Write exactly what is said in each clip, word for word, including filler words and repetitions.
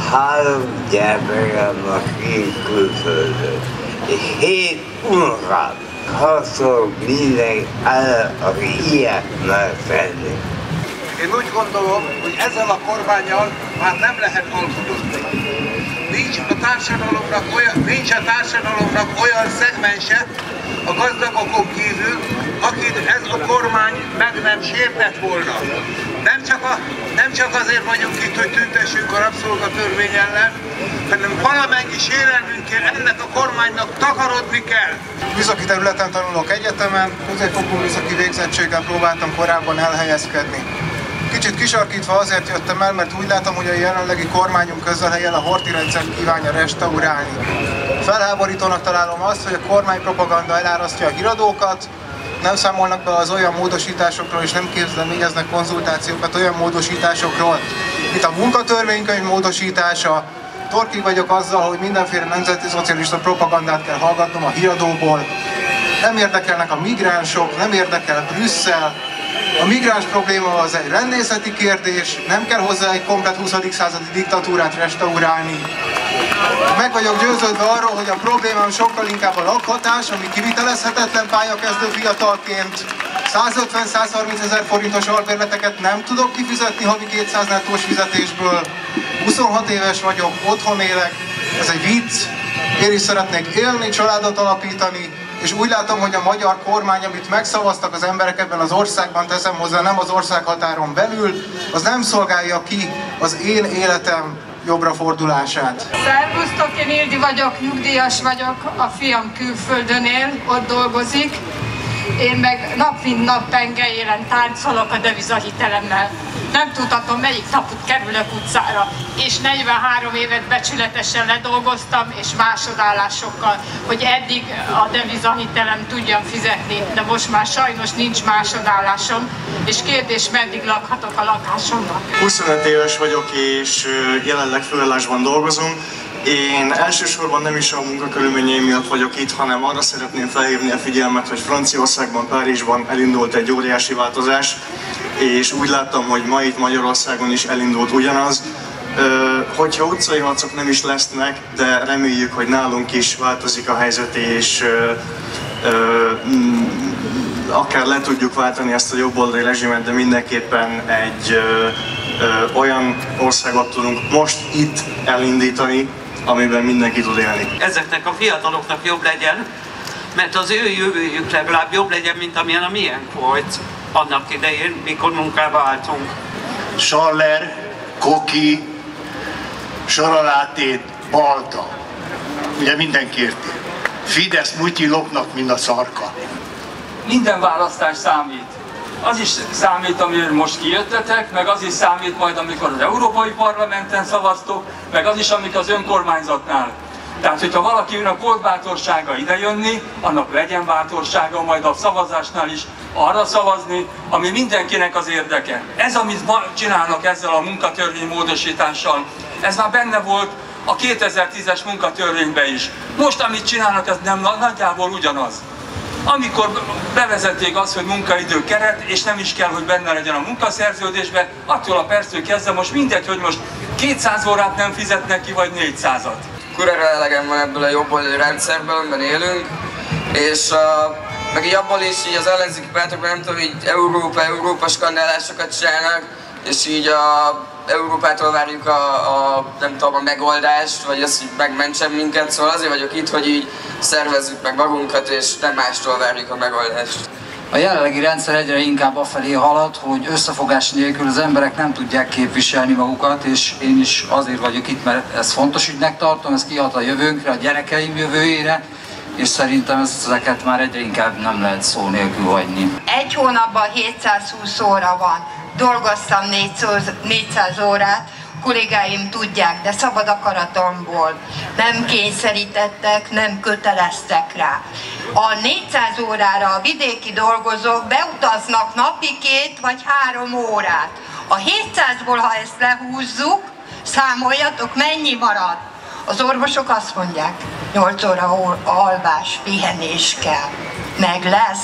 három gyermekem a két külföldön, és hét unokám. Harcol minden el, aki ilyet mer tenni. Én úgy gondolom, hogy ezzel a kormánnyal már nem lehet alkudni. Nincs a társadalomnak olyan, nincs a társadalomnak olyan szegmense a gazdagokon kívül, akit ez a kormány meg nem sértett volna. Nem csak, a, nem csak azért vagyunk itt, hogy tüntessünk a rabszolgatörvény ellen, hanem valamennyi sérelmünkkel ennek a kormánynak takarodni kell. Műszaki területen tanulok egyetemen, középfokú műszaki végzettséggel próbáltam korábban elhelyezkedni. Kicsit kisarkítva azért jöttem el, mert úgy látom, hogy a jelenlegi kormányunk közelhelyen a horthy rendszert kívánja restaurálni. Felháborítónak találom azt, hogy a kormánypropaganda elárasztja a híradókat, nem számolnak be az olyan módosításokról, és nem kezdeményeznek konzultációkat olyan módosításokról, mint a munkatörvénykönyv módosítása. Torkig vagyok azzal, hogy mindenféle nemzeti szocialista propagandát kell hallgatnom a híradóból. Nem érdekelnek a migránsok, nem érdekel Brüsszel. A migráns probléma az egy rendészeti kérdés, nem kell hozzá egy komplet huszadik századi diktatúrát restaurálni. Meg vagyok győződve arról, hogy a problémám sokkal inkább a lakhatás, ami kivitelezhetetlen pályakezdő fiatalként. százötven-százharminc ezer forintos albérleteket nem tudok kifizetni havi kétszáz nettós fizetésből. huszonhat éves vagyok, otthon élek, ez egy vicc. Én is szeretnék élni, családot alapítani, és úgy látom, hogy a magyar kormány, amit megszavaztak az emberek ebben az országban, teszem hozzá, nem az országhatáron belül, az nem szolgálja ki az én életem jobbra fordulását. Szervusztok, én Ildi vagyok, nyugdíjas vagyok, a fiam külföldön él, ott dolgozik. Én meg nap mint nap pengeélen táncolok a devizahitelemmel. Nem tudhatom, melyik napot kerülök utcára. És negyvenhárom évet becsületesen ledolgoztam, és másodállásokkal, hogy eddig a devizahitelem tudjam fizetni, de most már sajnos nincs másodállásom, és kérdés, meddig lakhatok a lakásomban. huszonöt éves vagyok, és jelenleg főállásban dolgozom. Én elsősorban nem is a munkakörülményeim miatt vagyok itt, hanem arra szeretném felhívni a figyelmet, hogy Franciaországban, Párizsban elindult egy óriási változás, és úgy láttam, hogy ma itt Magyarországon is elindult ugyanaz. Hogyha utcai harcok nem is lesznek, de reméljük, hogy nálunk is változik a helyzet, és akár le tudjuk váltani ezt a jobboldali rezsimet, de mindenképpen egy ö, ö, olyan országot tudunk most itt elindítani, amiben mindenki tud élni. Ezeknek a fiataloknak jobb legyen, mert az ő jövőjük legalább jobb legyen, mint amilyen a miénk volt annak idején, mikor munkába álltunk. Schaller, Koki, Saralátét, Balta. Ugye mindenki érti. Fidesz mutyi lopnak, mint a szarka. Minden választás számít. Az is számít, amiről most kijöttetek, meg az is számít majd, amikor az Európai Parlamenten szavaztok, meg az is, amikor az önkormányzatnál. Tehát, hogyha valakinek volt bátorsága idejönni, annak legyen bátorsága majd a szavazásnál is arra szavazni, ami mindenkinek az érdeke. Ez, amit ma csinálnak ezzel a munkatörvény módosítással, ez már benne volt a kétezer-tízes munkatörvényben is. Most, amit csinálnak, ez nem nagyjából ugyanaz. Amikor bevezették azt, hogy munkaidő keret, és nem is kell, hogy benne legyen a munkaszerződésben, attól a perctől kezdve most mindegy, hogy most kétszáz órát nem fizetnek ki, vagy négyszázat. Kurvára elegem van ebből a jobboldali rendszerből, amiben élünk, és uh, meg így abból is így az ellenzéki pártokban nem tudom, így Európa, Európa skandálásokat csinálnak, és így a Európától várjuk a, a, nem tudom, a megoldást, vagy azt, hogy megmentsen minket, szóval azért vagyok itt, hogy így szervezzük meg magunkat, és nem mástól várjuk a megoldást. A jelenlegi rendszer egyre inkább afelé halad, hogy összefogás nélkül az emberek nem tudják képviselni magukat, és én is azért vagyok itt, mert ez fontos ügynek tartom, ez kihat a jövőnkre, a gyerekeim jövőjére, és szerintem ezeket már egyre inkább nem lehet szó nélkül hagyni. Egy hónapban hétszázhúsz óra van, dolgoztam négyszáz órát, kollégáim tudják, de szabad akaratomból. Nem kényszerítettek, nem köteleztek rá. A négyszáz órára a vidéki dolgozók beutaznak napi két vagy három órát. A hétszázból, ha ezt lehúzzuk, számoljatok, mennyi marad. Az orvosok azt mondják, nyolc óra alvás, pihenés kell. Meg lesz.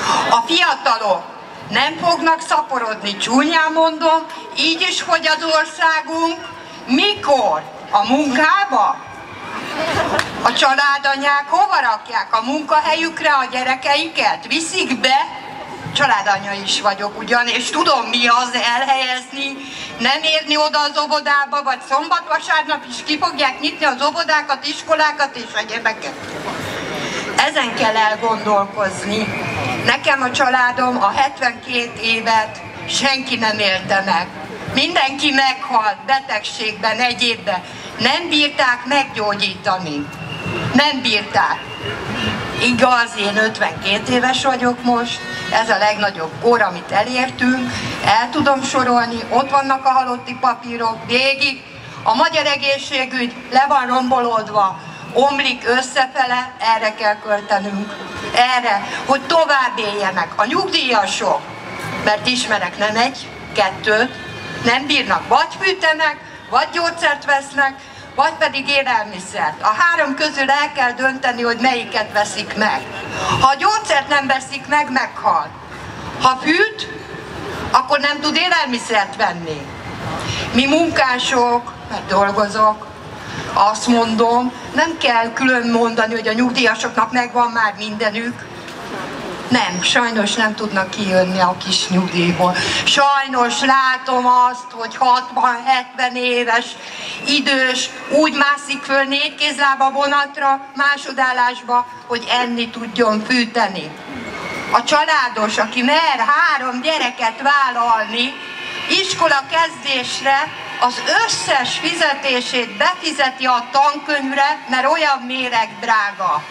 A fiatalok nem fognak szaporodni, csúnyán mondom, így is fogy az országunk. Mikor? A munkába? A családanyák hova rakják? A munkahelyükre a gyerekeiket? Viszik be? Családanya is vagyok ugyan, és tudom mi az elhelyezni, nem érni oda az óvodába, vagy szombat-vasárnap is ki fogják nyitni az óvodákat, iskolákat és egyebeket. Ezen kell elgondolkozni. Nekem a családom a hetvenkét évet senki nem élte meg. Mindenki meghalt betegségben, egyébben. Nem bírták meggyógyítani. Nem bírták. Igaz, én ötvenkét éves vagyok most, ez a legnagyobb kor, amit elértünk, el tudom sorolni, ott vannak a halotti papírok, végig. A magyar egészségügy le van rombolódva, omlik összefele, erre kell költenünk. Erre, hogy tovább éljenek. A nyugdíjasok, mert ismerek nem egy, kettőt, nem bírnak, vagy fűtenek, vagy gyógyszert vesznek, vagy pedig élelmiszert. A három közül el kell dönteni, hogy melyiket veszik meg. Ha a gyógyszert nem veszik meg, meghal. Ha fűt, akkor nem tud élelmiszert venni. Mi munkások, mert dolgozok, azt mondom, nem kell külön mondani, hogy a nyugdíjasoknak megvan már mindenük. Nem, sajnos nem tudnak kijönni a kis nyugdíjból. Sajnos látom azt, hogy hatvan-hetven éves, idős, úgy mászik föl négy kézlába vonatra, másodállásba, hogy enni tudjon fűteni. A családos, aki mer három gyereket vállalni, iskola kezdésre az összes fizetését befizeti a tankönyvre, mert olyan méreg drága.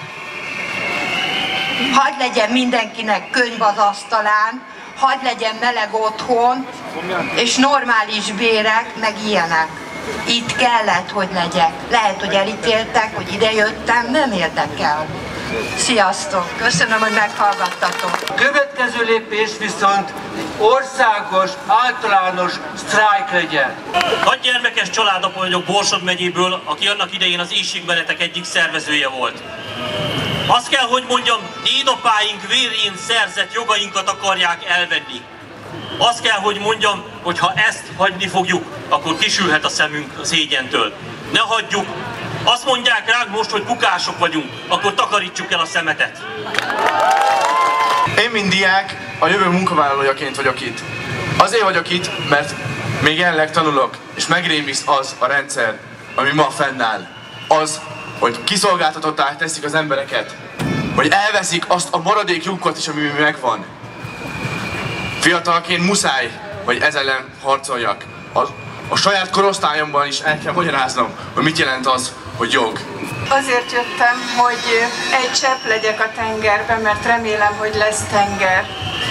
Hadd legyen mindenkinek könyv az asztalán, hadd legyen meleg otthon, és normális bérek, meg ilyenek. Itt kellett, hogy legyek. Lehet, hogy elítéltek, hogy idejöttem, nem érdekel. Sziasztok! Köszönöm, hogy meghallgattatok. Következő lépés viszont országos, általános sztrájk legyen. Hat gyermekes családapa vagyok Borsod megyéből, aki annak idején az éhségmenetek egyik szervezője volt. Azt kell, hogy mondjam, dédapáink vérén szerzett jogainkat akarják elvenni. Azt kell, hogy mondjam, hogy ha ezt hagyni fogjuk, akkor kisülhet a szemünk a szégyentől. Ne hagyjuk. Azt mondják ránk most, hogy kukások vagyunk, akkor takarítsuk el a szemetet. Én, mint diák, a jövő munkavállalójaként vagyok itt. Azért vagyok itt, mert még jelenleg tanulok, és megrémiszt az a rendszer, ami ma fennáll. Az, hogy kiszolgáltatottá teszik az embereket, hogy elveszik azt a maradék lyukat is, ami megvan. Fiatalként muszáj, hogy ezzel ellen harcoljak. A, a saját korosztályomban is el kell magyaráznom, hogy mit jelent az, hogy jog. Azért jöttem, hogy egy csepp legyek a tengerben, mert remélem, hogy lesz tenger.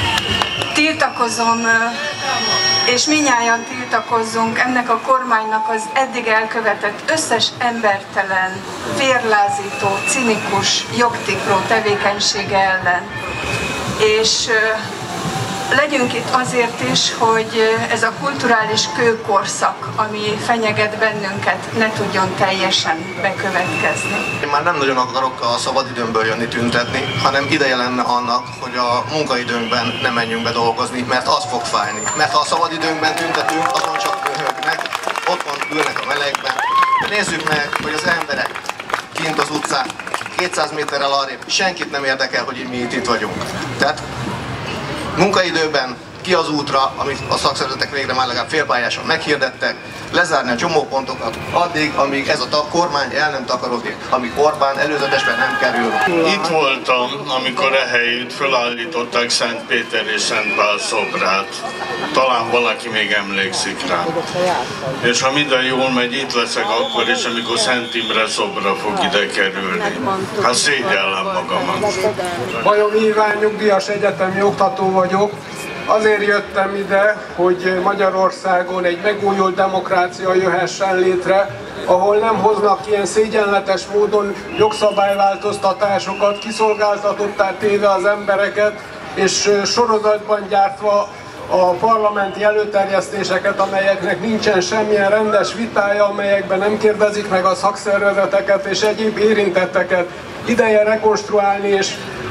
Tiltakozom, és mindnyájan tiltakozzunk ennek a kormánynak az eddig elkövetett összes embertelen, vérlázító, cinikus, jogtipró tevékenysége ellen. És legyünk itt azért is, hogy ez a kulturális kőkorszak, ami fenyeget bennünket, ne tudjon teljesen bekövetkezni. Én már nem nagyon akarok a szabadidőmből jönni tüntetni, hanem ideje lenne annak, hogy a munkaidőnkben ne menjünk be dolgozni, mert az fog fájni. Mert ha a szabadidőnkben tüntetünk, azon csak röhögnek, otthon ülnek a melegben. Nézzük meg, hogy az emberek kint az utcán, kétszáz méterrel arrébb, senkit nem érdekel, hogy mi itt, itt vagyunk. Tehát munkaidőben ki az útra, amit a szakszervezetek végre már legalább félpályáson meghirdettek, lezárni a csomópontokat addig, amíg ez a kormány el nem takarodik, amíg Orbán előzetesben nem kerül. Itt voltam, amikor ehelyütt felállították Szent Péter és Szent Pál szobrát. Talán valaki még emlékszik rá. És ha minden jól megy, itt leszek akkor is, amikor Szent Imre szobra fog ide kerülni. Hát szégyellem magamat. Bajom Iván, nyugdíjas egyetemi oktató vagyok. Azért jöttem ide, hogy Magyarországon egy megújult demokrácia jöhessen létre, ahol nem hoznak ilyen szégyenletes módon jogszabályváltoztatásokat, kiszolgáltatottá téve az embereket, és sorozatban gyártva a parlamenti előterjesztéseket, amelyeknek nincsen semmilyen rendes vitája, amelyekben nem kérdezik meg a szakszervezeteket és egyéb érintetteket. Ideje rekonstruálni és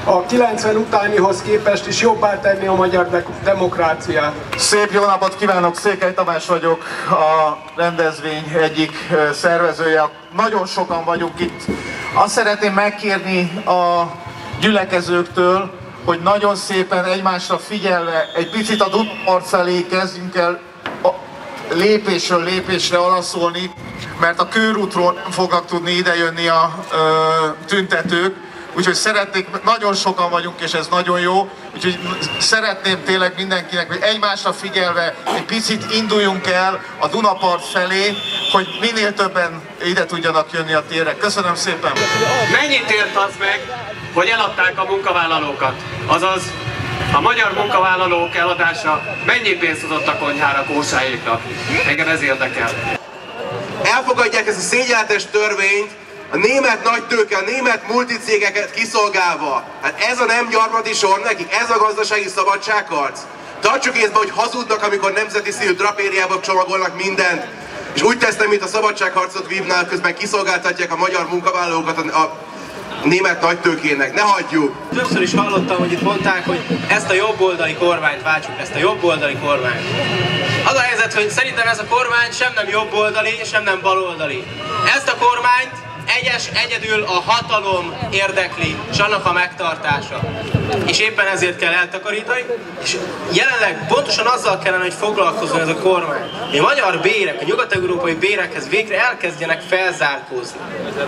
a kilencven utánihoz képest is jobbá tenni a magyar de demokráciát. Szép jó napot kívánok, Székely Tamás vagyok, a rendezvény egyik szervezője. Nagyon sokan vagyunk itt. Azt szeretném megkérni a gyülekezőktől, hogy nagyon szépen egymásra figyelve egy picit a Dunapart felé kezdjünk el lépésről lépésre alaszolni, mert a körútról nem fognak tudni idejönni a ö, tüntetők, úgyhogy szeretnék, nagyon sokan vagyunk, és ez nagyon jó, úgyhogy szeretném tényleg mindenkinek, hogy egymásra figyelve egy picit induljunk el a Dunapart felé, hogy minél többen ide tudjanak jönni a térre. Köszönöm szépen! Mennyit ért az meg, hogy eladták a munkavállalókat? Azaz, a magyar munkavállalók eladása mennyi pénzt hozott a konyhára Kósáéknak? Engem ez érdekel. Elfogadják ezt a szégyenletes törvényt, a német nagytőke, a német multicégeket kiszolgálva. Hát ez a nem gyarmati sor nekik, ez a gazdasági szabadságharc. Tartsuk észbe, hogy hazudnak, amikor nemzeti színű drapériába csomagolnak mindent, és úgy tesznek, mint a szabadságharcot vívnál, közben kiszolgáltatják a magyar munkavállalókat a, a német nagytőkének. Ne hagyjuk! Többször is hallottam, hogy itt mondták, hogy ezt a jobboldali kormányt váltsuk, ezt a jobboldali kormányt. Az a helyzet, hogy szerintem ez a kormány sem nem jobboldali, sem nem baloldali. Ezt a kormányt egyes, egyedül a hatalom érdekli, és annak a megtartása. És éppen ezért kell eltakarítani, és jelenleg pontosan azzal kellene, hogy foglalkozzon ez a kormány. A magyar bérek, a nyugat-európai bérekhez végre elkezdjenek felzárkózni.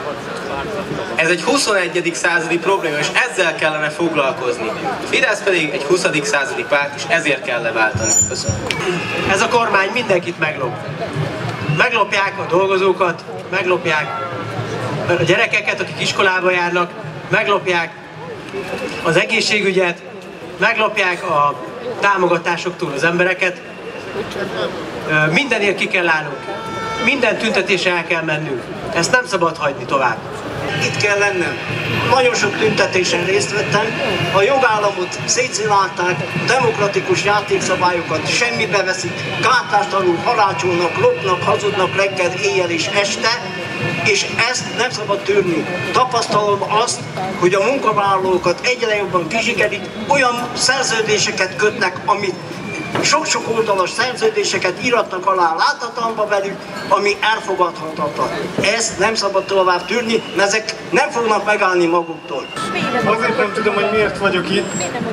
Ez egy huszonegyedik századi probléma, és ezzel kellene foglalkozni. Fidesz pedig egy huszadik századi párt, és ezért kell leváltani. Köszönöm. Ez a kormány mindenkit meglop. Meglopják a dolgozókat, meglopják a gyerekeket, akik iskolába járnak, meglopják az egészségügyet, meglopják a támogatásoktól az embereket. Mindenért ki kell állnunk, minden tüntetésre el kell mennünk. Ezt nem szabad hagyni tovább. Itt kell lennem. Nagyon sok tüntetésen részt vettem, a jogállamot szétszilálták, demokratikus játékszabályokat semmibe veszik, gátlástalanul harácsolnak, lopnak, hazudnak reggel, éjjel és este, és ezt nem szabad tűrni. Tapasztalom azt, hogy a munkavállalókat egyre jobban kizsigerik, olyan szerződéseket kötnek, amit sok-sok oldalas szerződéseket íratnak alá láthatatlanba velük, ami elfogadhatatlan. Ezt nem szabad tovább tűrni, mert ezek nem fognak megállni maguktól. Azért nem tudom, hogy miért vagyok itt,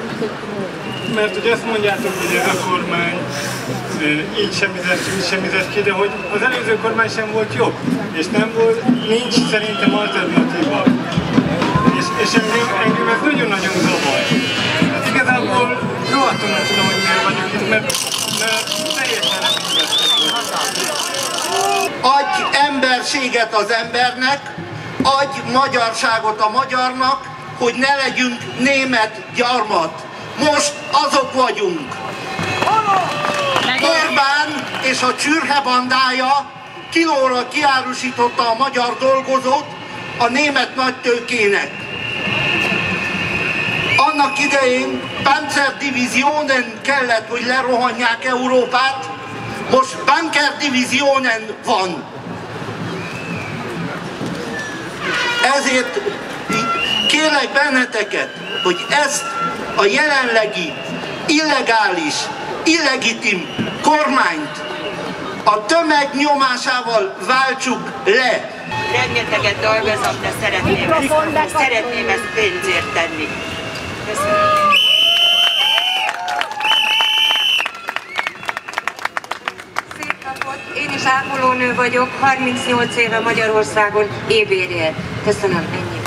mert ugye azt mondjátok, hogy ez a kormány így semmizett, úgy semmizett ki, de hogy az előző kormány sem volt jobb, és nem volt, nincs szerintem alternatíva. És, és engem, engem ez nagyon-nagyon zavar. Hát igazából rohadtul nem tudom, hogy miért vagyok itt, mert, mert teljesen nem Adj emberséget az embernek, adj magyarságot a magyarnak, hogy ne legyünk német gyarmat. Most azok vagyunk. Orbán és a csürhe bandája kilóra kiárusította a magyar dolgozót a német nagytőkének. Annak idején Panzerdivisionen kellett, hogy lerohanják Európát, most Bunkerdivisionen van. Ezért kérlek benneteket, hogy ezt a jelenlegi illegális, illegitim kormányt a tömeg nyomásával váltsuk le. Rengeteget dolgozom, de szeretném ezt, szeretném ezt pénzért tenni. Köszönöm. Szép napot! Én is ápolónő vagyok, harmincnyolc éve Magyarországon évérért. Köszönöm, ennyi.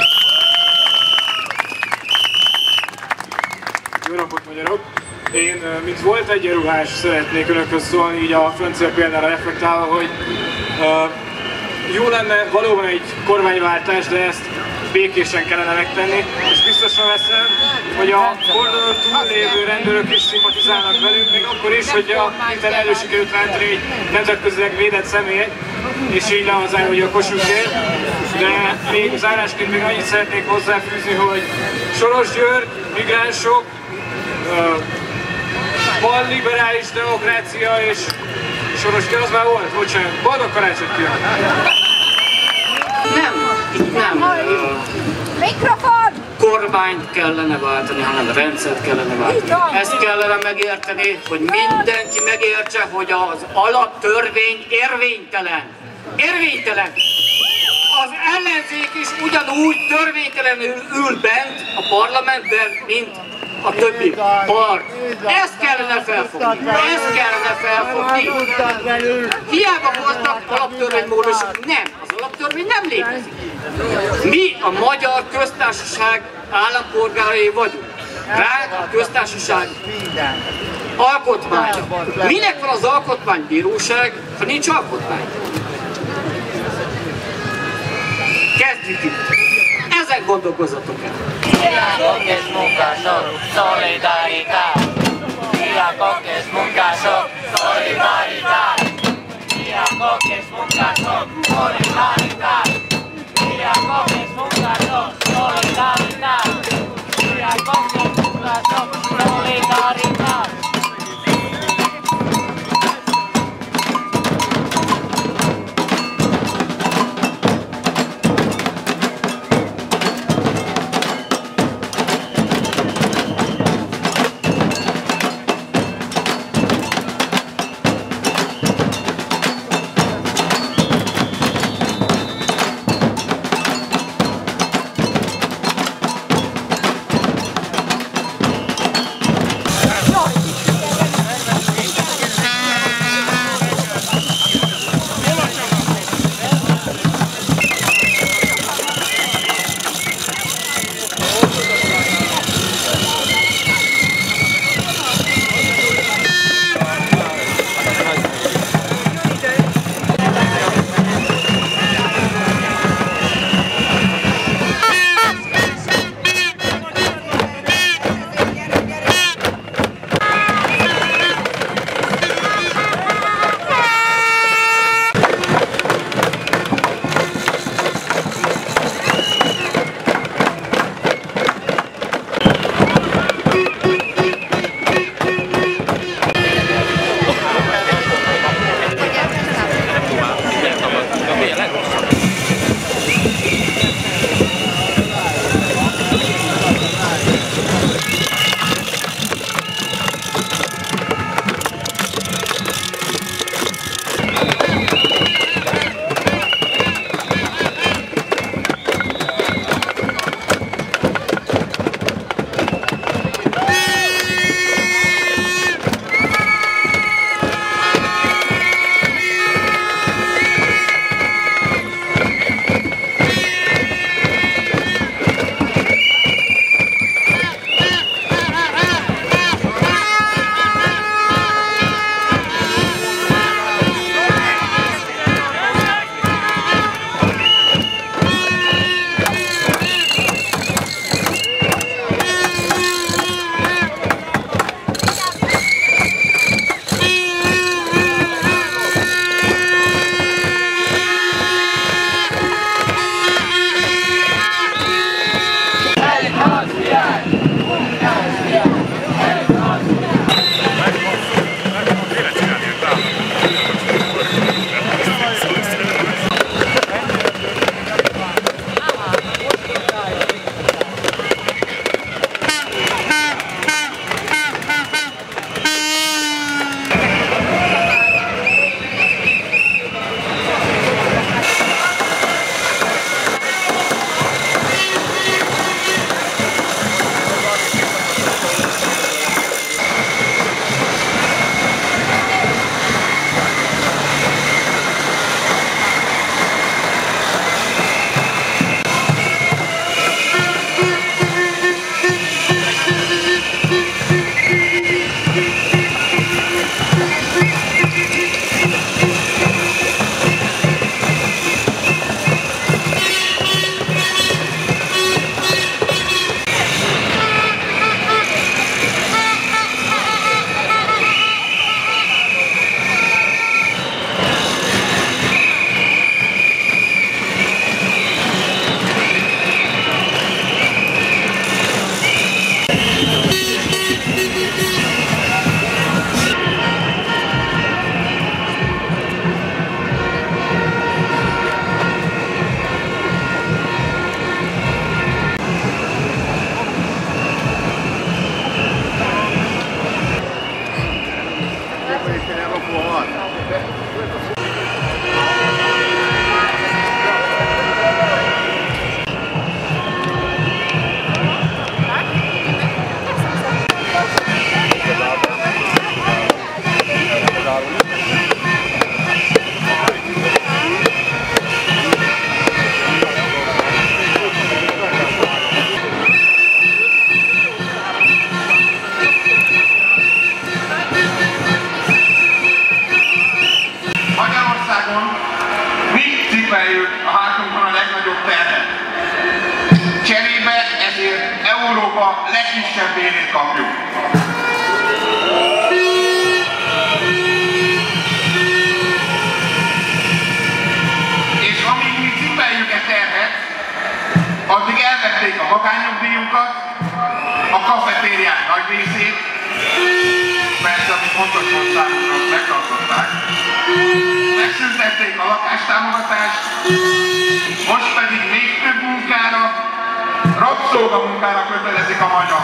Jó napot, magyarok! Én, mint volt egyenruhás, szeretnék önökhöz szólni, így a francia példára reflektálva, hogy uh, jó lenne valóban egy kormányváltás, de ezt békésen kellene megtenni, és biztosan veszem, hogy a kordonon túllévő rendőrök is szimpatizálnak velünk, még akkor is, hogy a héten elő sikerült rántani egy nemzetközileg védett személyt, és így lehozálni a Kossuthért. De még zárásként még annyit szeretnék hozzáfűzni, hogy Soros György, migránsok, balliberális demokrácia és Soros ki, az már volt? Bocsánat, boldog karácsonyt kívánok! Nem, nem. Mikrofon! kormányt kellene váltani, hanem rendszert kellene váltani. Ezt kellene megérteni, hogy mindenki megértse, hogy az alaptörvény érvénytelen. Érvénytelen. Az ellenzék is ugyanúgy törvénytelenül ül bent a parlamentben, mint a többi part. Ezt kellene felfogni. Ezt kellene felfogni. Hiába voltak alaptörvénymódosok. Nem, az alaptörvény nem létezik. Mi a Magyar Köztársaság állampolgárai vagyunk. Ránk a köztársaság alkotmánya. Minek van az alkotmánybíróság, ha nincs alkotmány? Kezdjük itt. Ezen gondolkozzatok el. Diákok és munkások, szolidaritás! Diákok és munkások, szolidaritás! Diákok és munkások, szolidaritás! Diákok és munkások, szolidaritás! Diákok és munkások, szolidaritás! viseljük a hátunkon a legnagyobb terhet. Cserébe ezért Európa legkisebb bérét kapjuk. És amíg mi cipeljük e terhet, addig elvették a magánnyugdíjukat, a kafetériák nagy részét, persze, amit fontosan számunkra megtartották. Megszüntették a lakástámogatást, most pedig még több munkára, rabszolgamunkára kötelezik a magyar.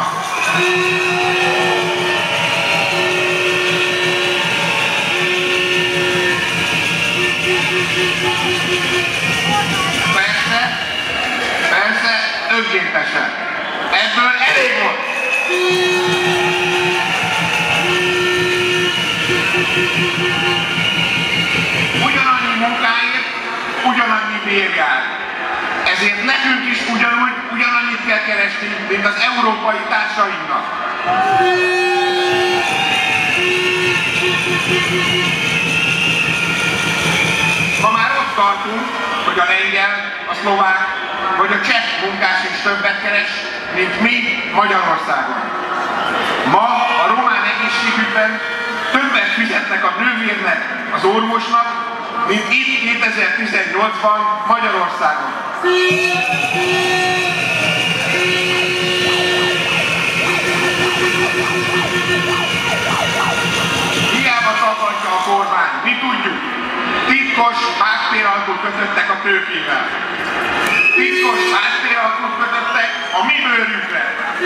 Persze, persze, önkéntesen. Ebből elég volt. Ugyanannyi munkáért, ugyanannyi bér jár. Ezért nekünk is ugyanúgy, ugyanannyit kell keresni, mint az európai társainknak. Ma már ott tartunk, hogy a lengyel, a szlovák vagy a cseh munkás is többet keres, mint mi Magyarországon. Ma a román egészségügyben többet fizetnek a nővérnek, az orvosnak, mint itt kétezer-tizennyolcban Magyarországon. Hiába tagadja a kormány, mi tudjuk, titkos háttéralkut kötöttek a tőkével. Titkos háttéralkut kötöttek a mi bőrünkre.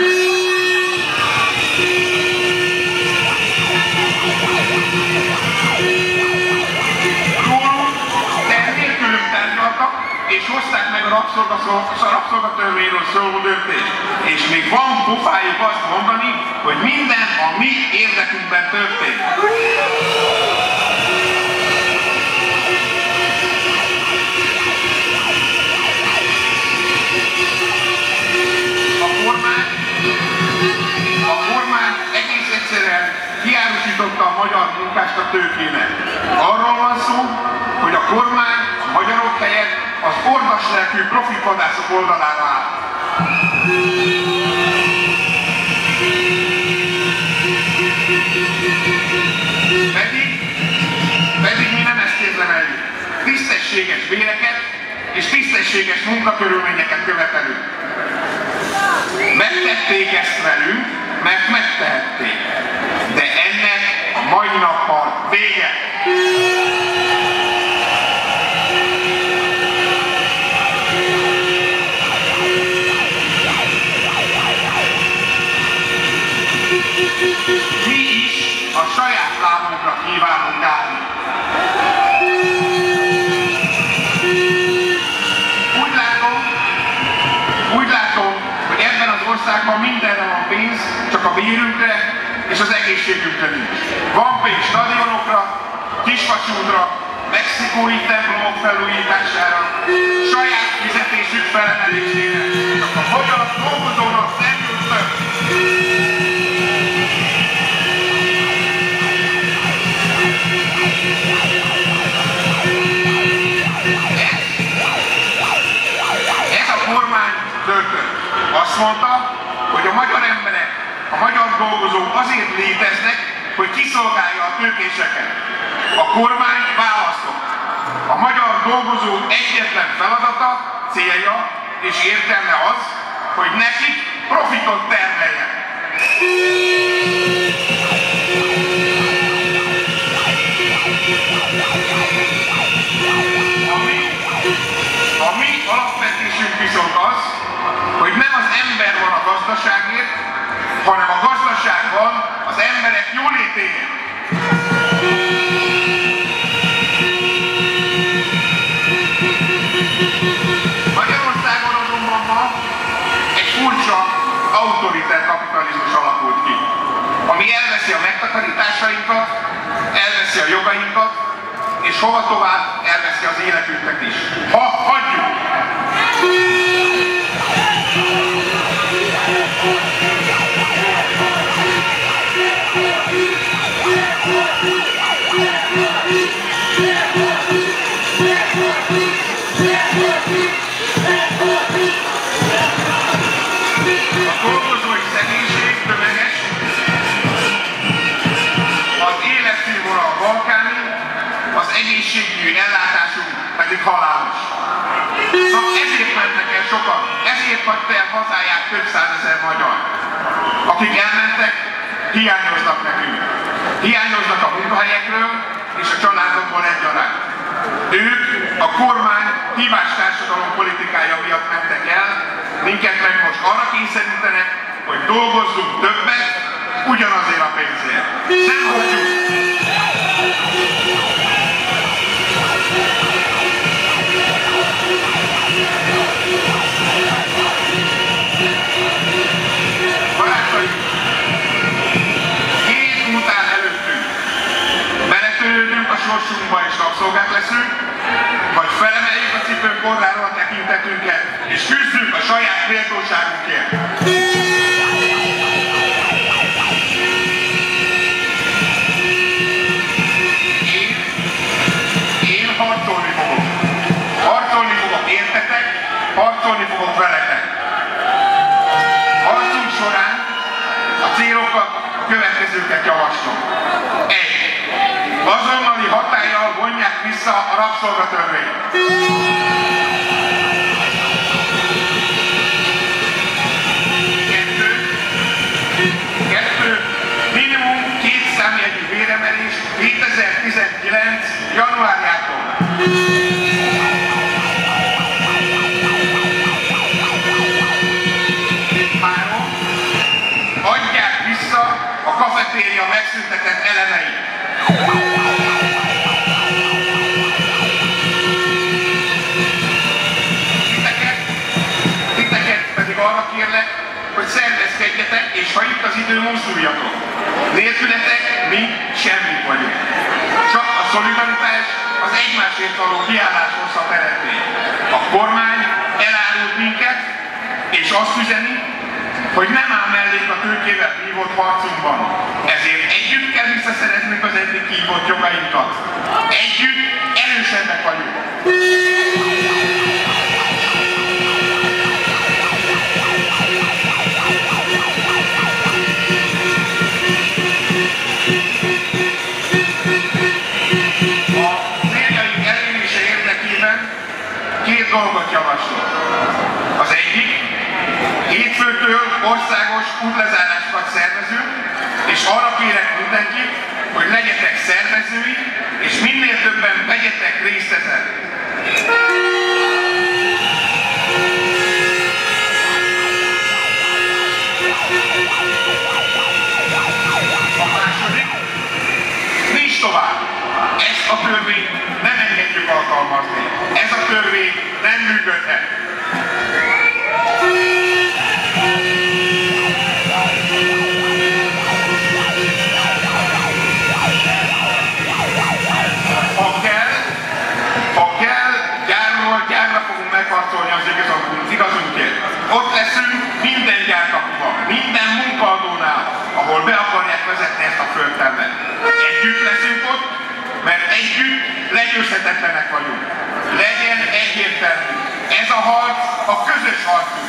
Rólunk nélkülünk tárgyaltak, és hozták meg a rabszolgatörvényről szóló döntést. És még van pofájuk azt mondani, hogy minden a mi érdekünkben történt. A kormány, a kormány egész egyszerűen kiárusította a magyar munkást a tőkének. Arról van szó, hogy a kormány a magyarok helyett az ordaslelkű profitvadászok oldalára áll. Pedig, pedig mi nem ezt érdemeljük. Tisztességes béreket és tisztességes munkakörülményeket követelünk. Megtették ezt velünk, mert megtehették. De ennek a mai nappal vége. Mi is a saját lábunkra kívánunk állni. Úgy látom, úgy látom, hogy ebben az országban mindenre van pénz, csak a bérünkre és az egészségünkre nincs. Van pénz stadionokra, kisvasútra, mexikói templomok felújítására, saját fizetésük felemelésére, csak a magyar dolgozónak nem jut több. Ez a kormány döntött. Azt mondta, hogy a magyar emberek, a magyar dolgozók azért léteznek, hogy kiszolgálja a tőkéseket. A kormány választott. A magyar dolgozó egyetlen feladata, célja és értelme az, hogy nekik profitot termeljen. A mi, a mi alapvetésünk viszont az, hogy nem az ember van a gazdaságért, hanem a gazdaság van az emberek jólétéért. Magyarországon azonban ma egy furcsa, autoriter kapitalizmus alakult ki, ami elveszi a megtakarításainkat, elveszi a jogainkat, és hova tovább elveszi az életünket is. Ha hagyjuk! Yeah. A dolgozói szegénység tömeges, az életszínvonal balkáni, az egészségügyi ellátásunk pedig halálos. Na, ezért mentek el sokan, ezért hagyta el hazáját több százezer magyar. Akik elmentek, hiányoznak nekünk. Hiányoznak a munkahelyekről és a családokból egyaránt. Ők a kormány hibás társadalom politikája miatt mentek el, minket meg most arra kényszerítenek, hogy dolgozzunk többet, ugyanazért a pénzért. Nem hagyjuk! Barátaim, két út áll előttünk. Beletörődünk a sorsunkba és rabszolgák leszünk, vagy felemeljük a cipőn korráról a tekintetünket, és küzdünk a saját méltóságunkért. Én, én harcolni fogok. Harcolni fogok értetek, harcolni fogok veletek. Harcunk során a célokat, a következőket javaslom. Egy. Azonnali hatállyal vonják vissza a rabszolgatörvényt. Kettő. Kettő. Minimum két számjegyű béremelés kétezer-tizenkilenc. januárjától. Három. Adják vissza a kafetéria megszüntetett elemeit. Titeket, titeket pedig arra kérlek, hogy szervezkedjetek, és ha itt az idő, mozduljatok. Nélkületek mi semmit vagyunk. Csak a szolidaritás az egymásért való kiállás hozhat eredményt. A kormány elárult minket, és azt üzeni, hogy nem áll mellénk a tőkével vívott harcunkban. Ezért együtt kell visszaszereznünk az eddig kívott jogainkat. Együtt erősebbek vagyunk. A céljaink elérése érdekében két dolgot javaslok. Az egyik, hétfőtől országos útlezárásokat szervezünk, és arra kérek mindenkit, hogy legyetek szervezői, és minél többen vegyetek részt ezen. A második, nincs tovább. Ezt a törvényt nem engedjük alkalmazni. Ez a törvény nem működhet. Ha kell, ha kell, gyárról gyárra fogunk megharcolni az igazunkért. Ott leszünk minden gyárkapuban, minden munkaadónál, ahol be akarják vezetni ezt a földtermet. Együtt leszünk ott, mert együtt legyőzhetetlenek vagyunk. Legyen egyértelmű. Ez a harc a közös harcunk.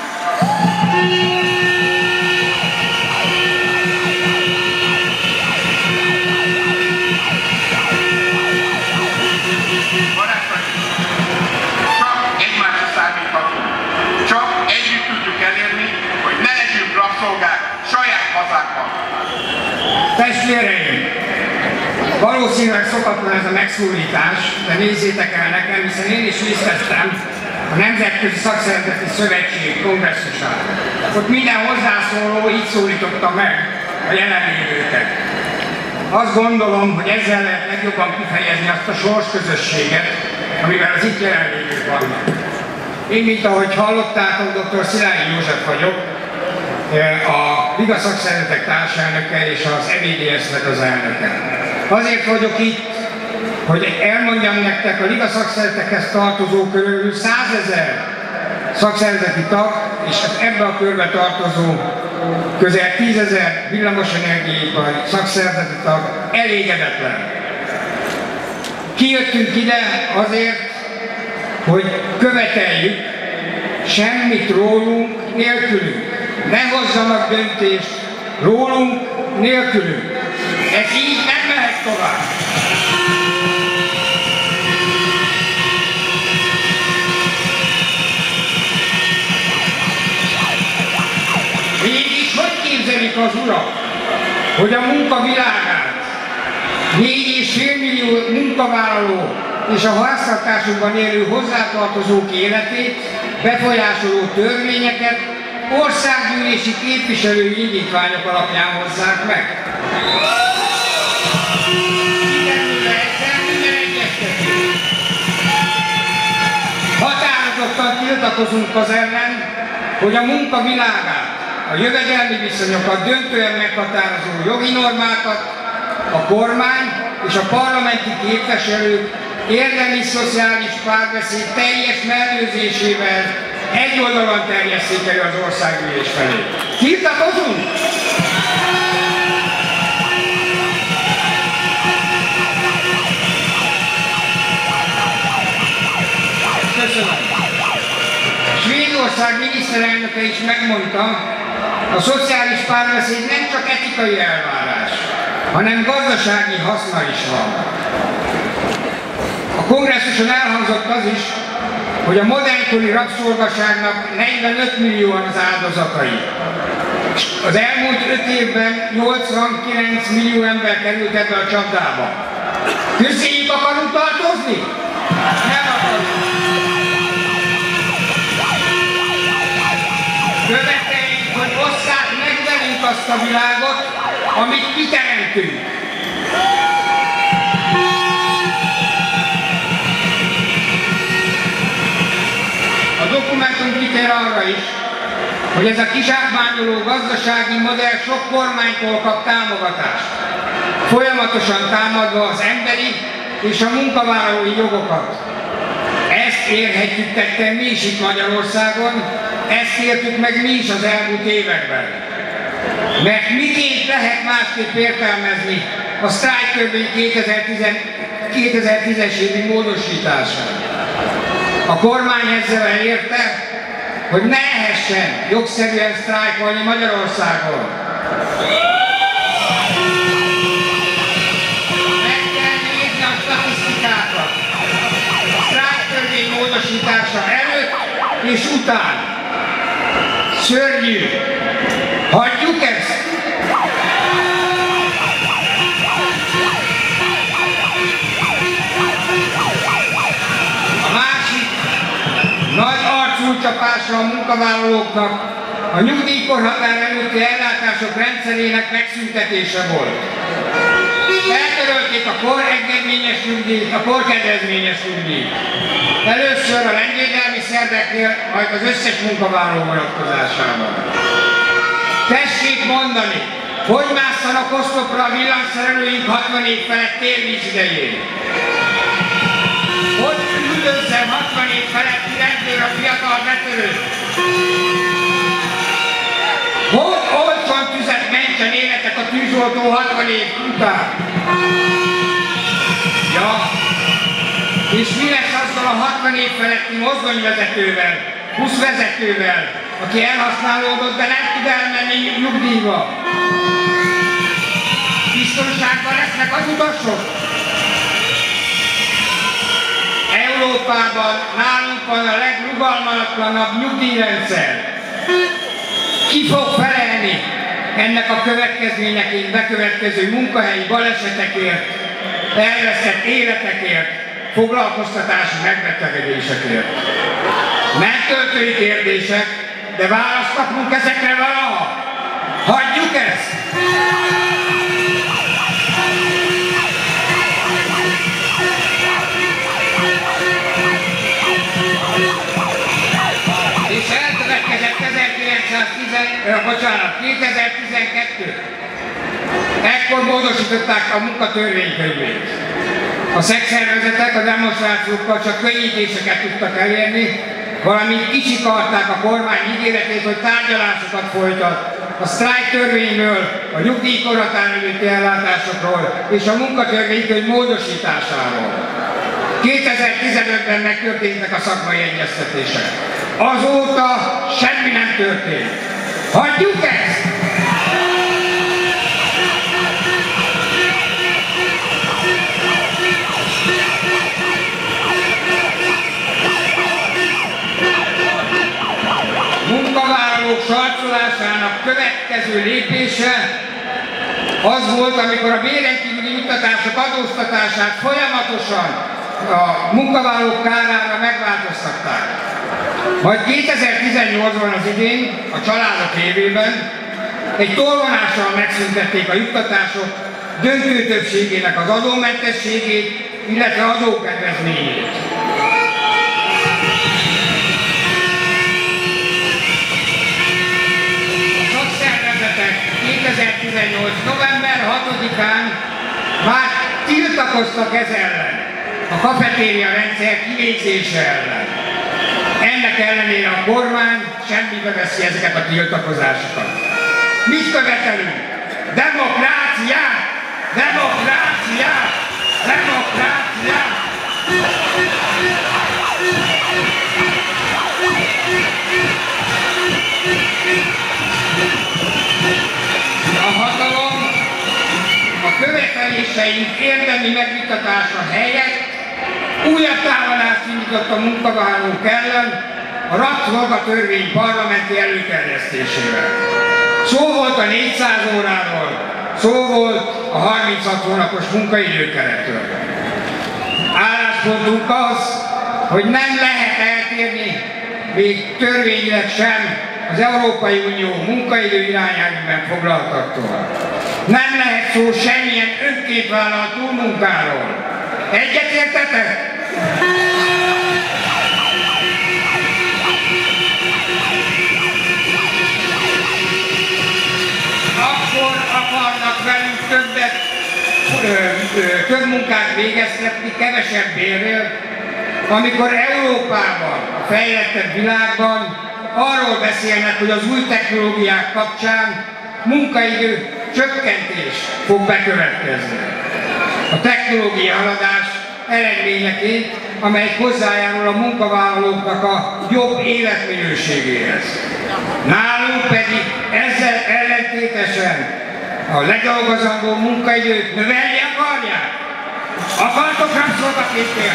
Barátaim, csak egymásra számíthatunk. Csak együtt tudjuk elérni, hogy ne legyünk rabszolgák saját hazánkban. Testvéreim! Valószínűleg szokatlan ez a megszólítás, de nézzétek el nekem, hiszen én is részt vettem a Nemzetközi Szakszervezeti Szövetség kongresszusán. Ott minden hozzászóló így szólította meg a jelenlévőket. Azt gondolom, hogy ezzel lehet legjobban kifejezni azt a sorsközösséget, amivel az itt jelenlévők vannak. Én, mint ahogy hallottátok, dr. Szilágyi József vagyok, a Liga Szakszervezetek társelnöke és az E V D S-nek az elnöke. Azért vagyok itt, hogy elmondjam nektek, a Liga Szakszervezetekhez tartozó körül százezer szakszervezeti tag, és ebbe a körbe tartozó közel tízezer villamosenergiaipari szakszervezeti tag elégedetlen. Kijöttünk ide azért, hogy követeljük semmit rólunk nélkülünk. Ne hozzanak döntést rólunk nélkülünk. Ez így nem mehet tovább. Mégis hogy képzelik az urak, hogy a munka világát, négy és fél millió munkavállaló és a háztartásukban élő hozzátartozók életét befolyásoló törvényeket országgyűlési képviselői indítványok alapján hozzák meg? Határozottan tiltakozunk az ellen, hogy a munka világát, a jövedelmi viszonyokat döntően meghatározó jogi normákat a kormány és a parlamenti képviselők érdemi szociális párbeszéd teljes mellőzésével egy oldalon terjesszék elő az országgyűlés felé. Tiltakozunk! Köszönöm. Svédország miniszterelnöke is megmondta, a szociális párbeszéd nem csak etikai elvárás, hanem gazdasági haszna is van. A kongresszuson elhangzott az is, hogy a modernkori rabszolgaságnak negyvenöt millióan az áldozatai. Az elmúlt öt évben nyolcvankilenc millió ember került ebbe a csapdába. Közéjük akarunk tartozni? Nem akarunk. Követeljük, hogy osszák meg velünk azt a világot, amit mi teremtünk. A dokumentum kitér arra is, hogy ez a kizsákmányoló gazdasági modell sok kormánytól kap támogatást, folyamatosan támadva az emberi és a munkavállalói jogokat. Ezt érhetjük tetten mi is itt Magyarországon, ezt értük meg mi is az elmúlt években. Mert miként lehet másképp értelmezni a sztrájktörvény kétezer-tízes évi módosítását? A kormány ezzel elérte, hogy ne lehessen jogszerűen sztrájkolni Magyarországon. Meg kell nézni a statisztikákat. A sztrájktörvény módosítása előtt és után. Szörnyű. Hagyjuk ezt? A másik nagy arcúcsapása a munkavállalóknak a nyugdíjkorhatár előtti ellátások rendszerének megszüntetése volt. Eltörölték a korengedményes nyugdíjt, a korkedvezményes nyugdíjt. Először a rendvédelmi szerveknél, majd az összes munkavállaló vonatkozásában. Tessék mondani, hogy másszanak oszlopra a villanyszerelőink hatvan év felett térvíz idején? Hogy üldözzem hatvan év feletti rendőr a fiatal betörőt? Hogy olcsón tüzet mentsen életek a tűzoltó hatvan év után? Ja, és mi lesz azzal a hatvan év feletti mozdonyvezetővel, buszvezetővel, aki elhasználódott, de nem tud elmenni nyugdíjba? Biztonságban lesznek az utasok? Európában nálunk van a legrugalmatlanabb nyugdíjrendszer. Ki fog felelni ennek a következményeként bekövetkező munkahelyi balesetekért, elveszett életekért, foglalkoztatási megbetegedésekért? Nem töltői kérdések, de választ kapunk ezekre valaha. Hagyjuk ezt! És elkövetkezett kétezer-tizenkettő. Ekkor módosították a munkatörvénykönyvét. A szakszervezetek a demonstrációkkal csak könnyítéseket tudtak elérni, valamint kicsikarták a kormány ígéretét, hogy tárgyalásokat folytat a sztrájktörvényről, a nyugdíjkorhatár előtti ellátásokról és a munkatörvénykönyv módosításáról. kétezer-tizenötben megtörténtek a szakmai egyeztetések. Azóta semmi nem történt. Hagyjuk ezt! Munkavállalók sarcolásának következő lépése az volt, amikor a bérenkívüli juttatások adóztatását folyamatosan a munkavállalók kárára megváltoztatták. Majd kétezer-tizennyolcban az idén, a családok évében egy tolvonással megszüntették a juttatások döntő többségének az adómentességét, illetve adókedvezményét. kétezer-tizennyolc. november hatodikán már tiltakoztak ez ellen, a kafetéria rendszer kivégzése ellen. Ennek ellenére a kormány semmibe veszi ezeket a tiltakozásokat. Mit követelünk? Demokráciát! Demokráciát! Demokráciát! A hatalom a követeléseink érdemi megvitatása helyett újabb támadást indított a munkavállalók ellen a rabszolgatörvény parlamenti előterjesztésével. Szó volt a négyszáz óráról, szó volt a harminchat hónapos munkaidőkeretről. Álláspontunk az, hogy nem lehet eltérni még törvényileg sem az Európai Unió munkaidő irányelvben foglaltaktól. Nem lehet szó semmilyen önként vállalt túlmunkáról. Egyetértetek? Akkor akarnak velünk többet, ö, ö, több munkát végeztetni, kevesebb bérrel, amikor Európában, a fejlettebb világban arról beszélnek, hogy az új technológiák kapcsán munkaidő csökkentés fog bekövetkezni. A technológia haladás eredményeként, amely hozzájárul a munkavállalóknak a jobb életminőségéhez. Nálunk pedig ezzel ellentétesen a ledolgozandó munkaidőt növelni akarják? Akartok rabszolgaképpel?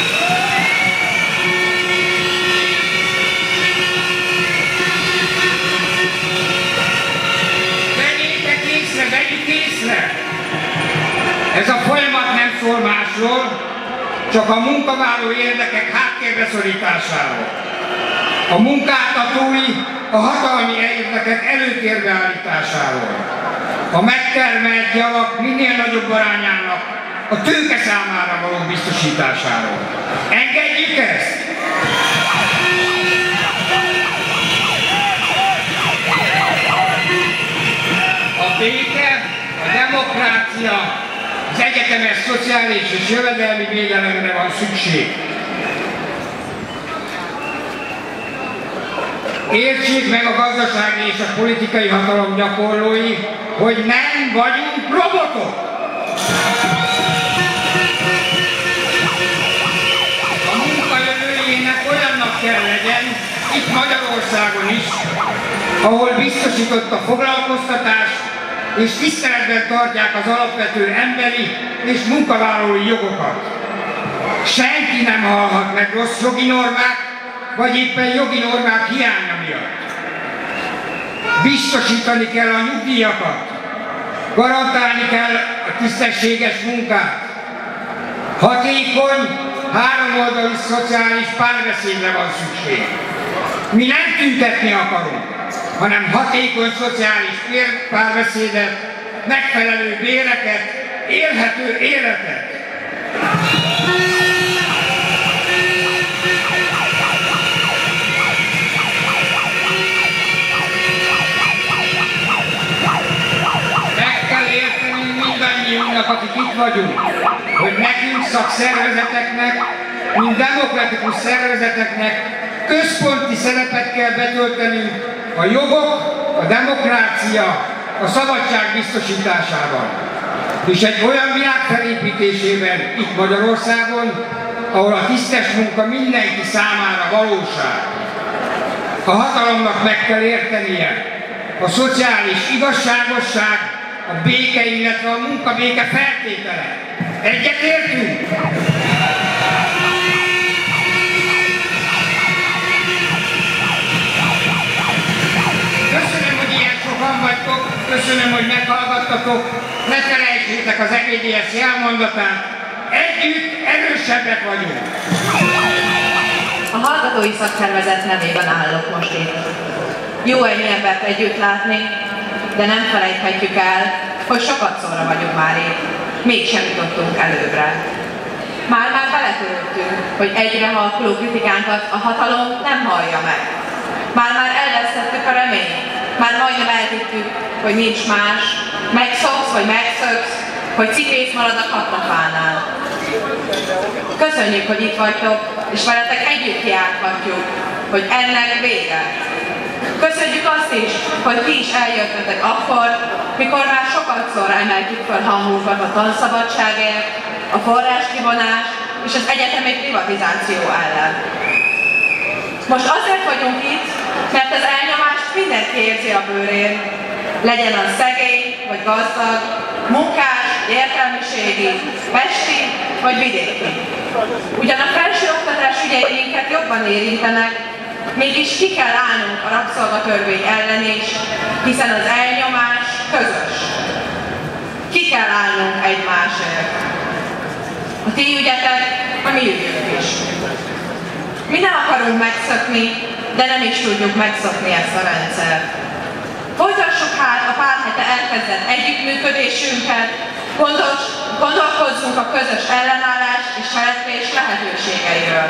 Vegyük észre! Ez a folyamat nem szól másról, csak a munkavállaló érdekek háttérbe szorításáról. A munkáltatói, a hatalmi érdekek előtérbe állításáról. A megtermelt javak minél nagyobb arányának a tőke számára való biztosításáról. Engedjük ezt! A béke, a demokrácia, az egyetemes szociális és jövedelmi védelemre van szükség. Értsék meg a gazdasági és a politikai hatalom gyakorlói, hogy nem vagyunk robotok! A munka jövőjének olyannak kell legyen, itt Magyarországon is, ahol biztosított a foglalkoztatás, és tiszteletben tartják az alapvető emberi és munkavállalói jogokat. Senki nem halhat meg rossz jogi normák, vagy éppen jogi normák hiánya miatt. Biztosítani kell a nyugdíjakat, garantálni kell a tisztességes munkát. Hatékony, háromoldalú szociális párbeszédre van szükség. Mi nem tüntetni akarunk, hanem hatékony szociális párbeszédet, megfelelő béreket, élhető életet. Meg kell érteni mindannyiunknak, akik itt vagyunk, hogy nekünk szakszervezeteknek, mint demokratikus szervezeteknek központi szerepet kell betöltenünk a jogok, a demokrácia, a szabadság biztosításában. És egy olyan világ felépítésében itt Magyarországon, ahol a tisztes munka mindenki számára valóság. A hatalomnak meg kell értenie a szociális igazságosság, a béke, illetve a munkabéke feltétele. Egyetértünk? Köszönöm, hogy ilyen sokan vagytok, köszönöm, hogy meghallgattatok, ne felejtsétek az em é dé es jelmondatát, együtt erősebbek vagyunk. A hallgatói szakszervezet nevében állok most itt. Jó ennyi embert együtt látni, de nem felejthetjük el, hogy sokat szóra vagyunk már itt. Mégsem jutottunk előbbre. Már-már beletörődtünk, hogy egyre halkuló kritikánkat a hatalom nem hallja meg. Már-már elvesztettük a reményt. Már majdnem elhittük, hogy nincs más. Megszoksz, vagy megszöksz, hogy cipész marad a kattafánál. Köszönjük, hogy itt vagytok, és veletek együtt járhatjuk, hogy ennek vége. Köszönjük azt is, hogy ti is eljöttetek akkor, mikor már sokatszor emeltük fel hangunkat a tanszabadságért, a forráskivonás és az egyetemi privatizáció ellen. Most azért vagyunk itt, mert az elnyomást mindenki érzi a bőrén, legyen az szegény vagy gazdag, munkás, értelmiségi, pesti vagy vidéki. Ugyan a felsőoktatás ügyei minket jobban érintenek, mégis ki kell állnunk a rabszolgatörvény ellen is, hiszen az elnyomás közös. Ki kell állnunk egymásért. A ti ügyetek, a mi ügyünk is. Mi nem akarunk megszokni, de nem is tudjuk megszokni ezt a rendszert. Folytassuk hát a pár hete elkezdett együttműködésünket, gondos, gondolkozzunk a közös ellenállás és cselekvés lehetőségeiről.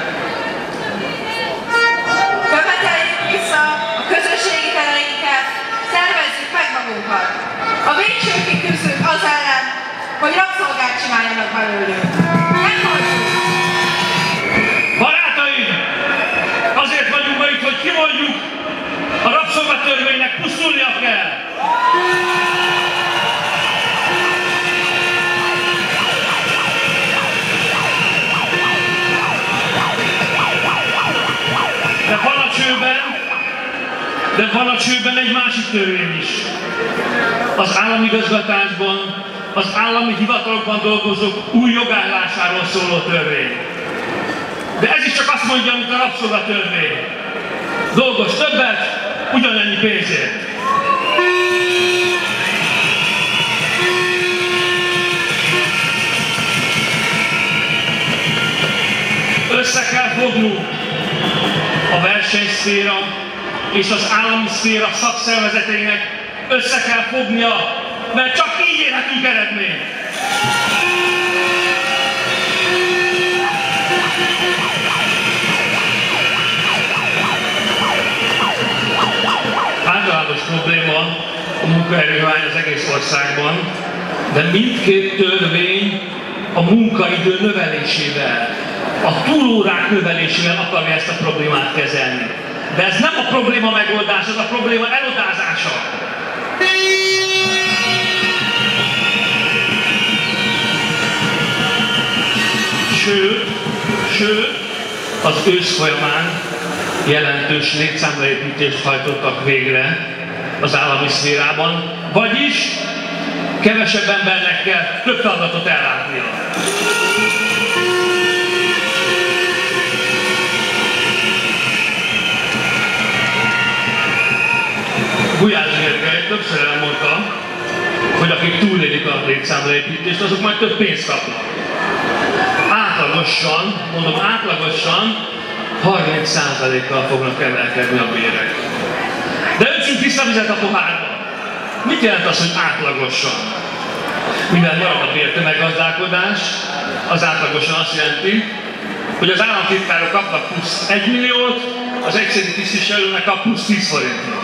Követeljük vissza a közösségi tereinket, szervezzük meg magunkat. A végsőkig küzdünk az ellen, hogy rabszolgát csináljanak belőlünk. Meghagyjuk! Barátaim! Azért vagyunk ma itt, hogy kimondjuk, a rabszolgatörvénynek pusztulnia kell! De van a csőben, de van a csőben egy másik törvény is. Az államigazgatásban, az állami hivatalokban dolgozók új jogállásáról szóló törvény. De ez is csak azt mondja, mint a rabszolgatörvény. Dolgozz többet, ugyanennyi pénzért. Össze kell fognunk a versenyszféra és az állami szféra szakszervezeteinek, össze kell fognia, mert csak így érhetünk eredményt. Általános probléma a munkaerőhiány az egész országban, de mindkét törvény a munkaidő növelésével, a túlórák növelésével akarja ezt a problémát kezelni. De ez nem a probléma megoldása, ez a probléma elodázása. Sőt, sőt, az ősz folyamán jelentős létszámleépítést hajtottak végre az állami szférában, vagyis kevesebb embernek kell több feladatot ellátnia. Gulyás Gergely többször elmondta, hogy akik túlélik a létszámleépítést, azok majd több pénzt kapnak. Átlagosan, mondom átlagosan, harminc százalékkal fognak emelkedni a bérek. De öntsünk tiszta vizet a pohárba. Mit jelent az, hogy átlagosan? Mivel marad a bértömeggazdálkodás, az átlagosan azt jelenti, hogy az államtitkárok kapnak plusz egy milliót, az egyszerű tisztviselőnek kap plusz tíz forintot.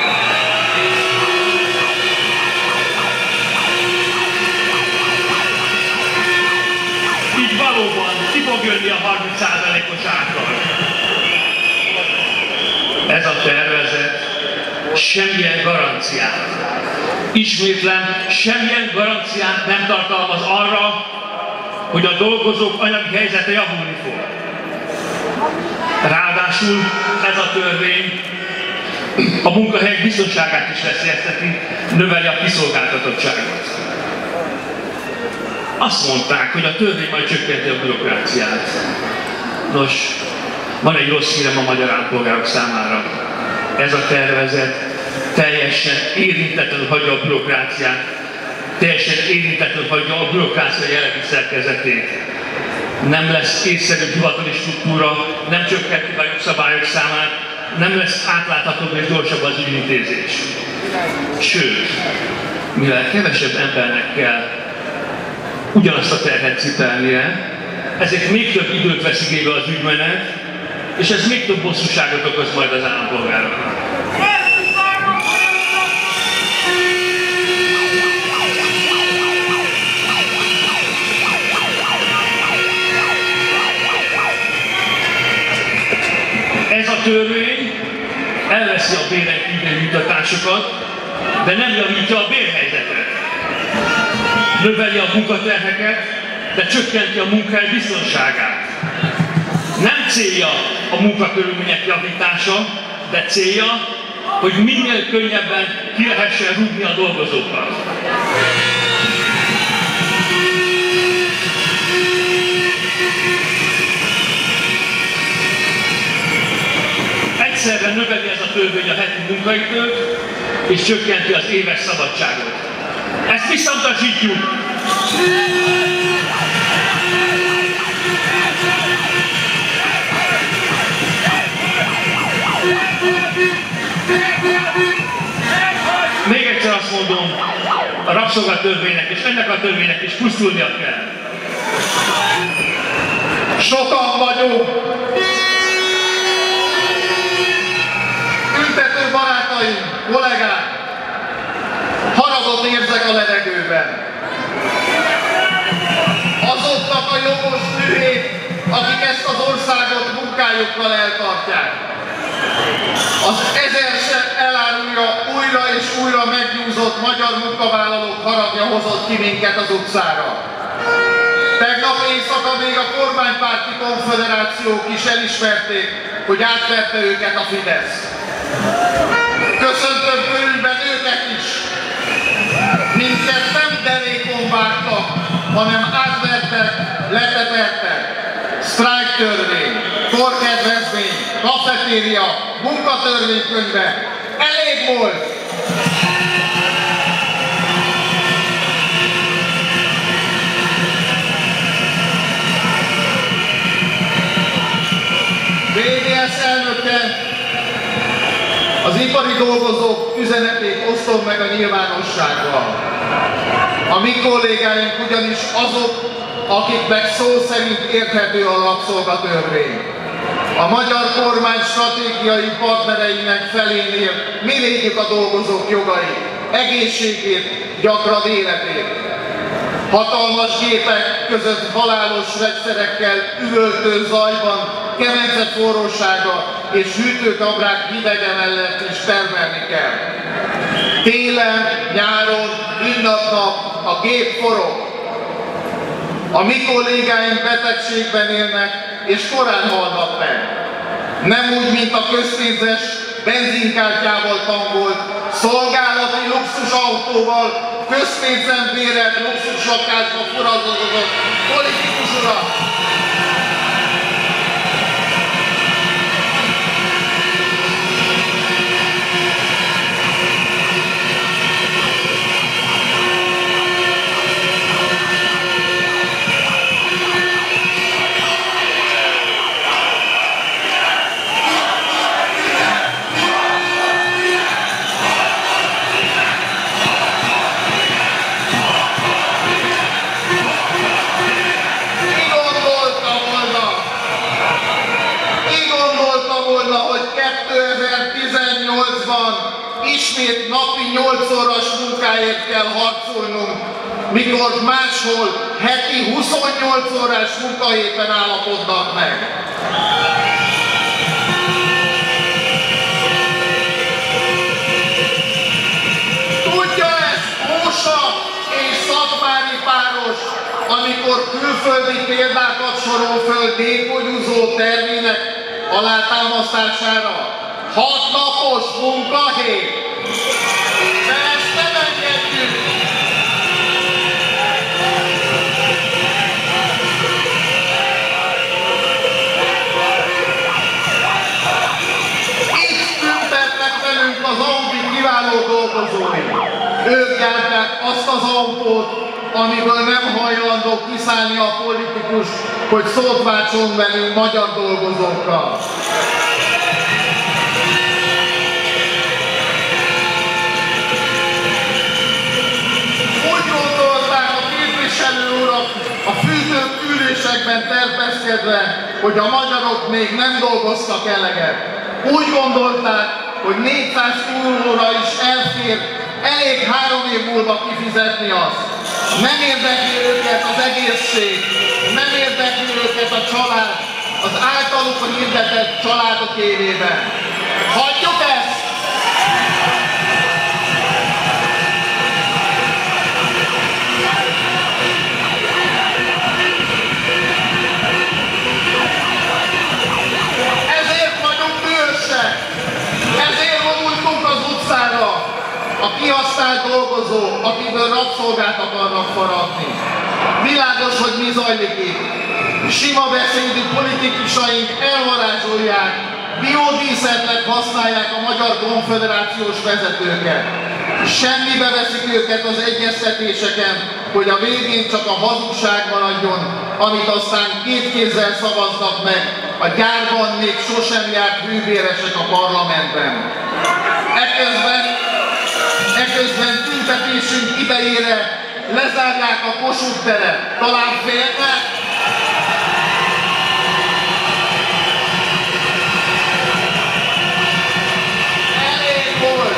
Így valóban ki fog jönni a harminc százalékos átlag. Ez a tervezet semmilyen garanciát, ismétlem, semmilyen garanciát nem tartalmaz arra, hogy a dolgozók anyagi helyzete javulni fog. Ráadásul ez a törvény a munkahelyek biztonságát is veszélyezteti, növeli a kiszolgáltatottságot. Azt mondták, hogy a törvény majd csökkenti a bürokráciát. Nos, van egy rossz hírem a magyar állampolgárok számára. Ez a tervezet teljesen érintetlenül hagyja a bürokráciát, teljesen érintetlenül hagyja a bürokrácia jelenlegi szerkezetét. Nem lesz észszerű hivatali struktúra, nem csökkenti a jogszabályok számát, nem lesz átláthatóbb és gyorsabb az ügyintézés. Sőt, mivel kevesebb embernek kell ugyanazt a terhet cipelnie, ezért még több időt vesz igénybe az ügymenet, és ez még több bosszúságot okoz majd az állampolgároknak. Ez a törvény elveszi a béren kívüli juttatásokat, de nem javítja a bérhelyzetet. Növeli a munkaterheket, de csökkenti a munkahely biztonságát. Nem célja a munkakörülmények javítása, de célja, hogy minél könnyebben ki lehessen rúgni a dolgozókat. Egyszerre növeli ez a törvény a heti munkaidőt, és csökkenti az éves szabadságot. Ezt visszautasítjuk! Még egyszer azt mondom, a rabszolgatörvénynek és ennek a törvénynek is pusztulnia kell. Sokan vagyunk! Üntető barátaim, kollégák! Haragot érzek a levegőben. Azoknak a jogos dühét, akik ezt az országot munkájukkal eltartják. Az ezerszer elárulja újra és újra megnyúzott magyar munkavállalók haragja hozott ki minket az utcára. Tegnap éjszaka még a kormánypárti konföderációk is elismerték, hogy átverte őket a Fidesz. Köszöntöm körülben őket is. Minket nem derékon vágtak, hanem átvertek, letepertek. Sztrájktörvény, korkedvezmény, kafetéria, munkatörvénykönyve. Elég volt! bé dé es elnöke az ipari dolgozók üzenetét osztom meg a nyilvánossággal. A mi kollégáink ugyanis azok, akiknek szó szerint érthető a rabszolgatörvény. A magyar kormány stratégiai partnereinek felénél mi védjük a dolgozók jogait, egészségét, gyakran életét. Hatalmas gépek között halálos vegyszerekkel üvöltő zajban, kemence forrósága és hűtőkamrák hidege mellett is termelni kell. Télen, nyáron, ünnepnap a gép forog. A mi kollégáink betegségben élnek és korán halnak meg. Nem úgy, mint a közpénzes, benzinkártyával tangolt, szolgálati luxusautóval, közpénzen bérelt luxuslakásba forradalmazott politikus urak. Ismét napi nyolc órás munkáért kell harcolnunk, mikor máshol heti huszonnyolc órás munkahéten állapodnak meg. Tudja ezt Mósa és Szatmári páros, amikor külföldi példákat sorol föl népmondozó tervének alátámasztására. Hat napos munkahét! De ezt nem engedjük! Itt tüntetnek velünk az Audi kiváló dolgozói. Ők gyártják azt az autót, amiből nem hajlandó kiszállni a politikus, hogy szót váltson velünk magyar dolgozókkal. Úgy gondolták a képviselő urak a fűtött ülésekben terpeszkedve, hogy a magyarok még nem dolgoztak eleget. Úgy gondolták, hogy négyszáz euróra is elfér, elég három év múlva kifizetni azt. Nem érdekli őket az egészség, nem érdekli őket a család, az általuk hirdetett családok évében. Hagyjuk ezt! Ezért vagyunk bűnösek! Ezért vonultunk az utcára! A kihasznált dolgozó, akiből rabszolgát akarnak faragni. Világos, hogy mi zajlik itt. Sima beszédű politikusaink elvarázsolják, biodíszetnek használják a Magyar Konföderációs vezetőket. Semmibe veszik őket az egyeztetéseken, hogy a végén csak a hazugság maradjon, amit aztán két kézzel szavaznak meg. A gyárban még sosem járt hűvéresek a parlamentben. Eközben Eközben tüntetésünk idejére lezárják a Kossuth teret. Talán félnek? Elég volt!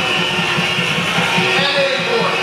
Elég volt!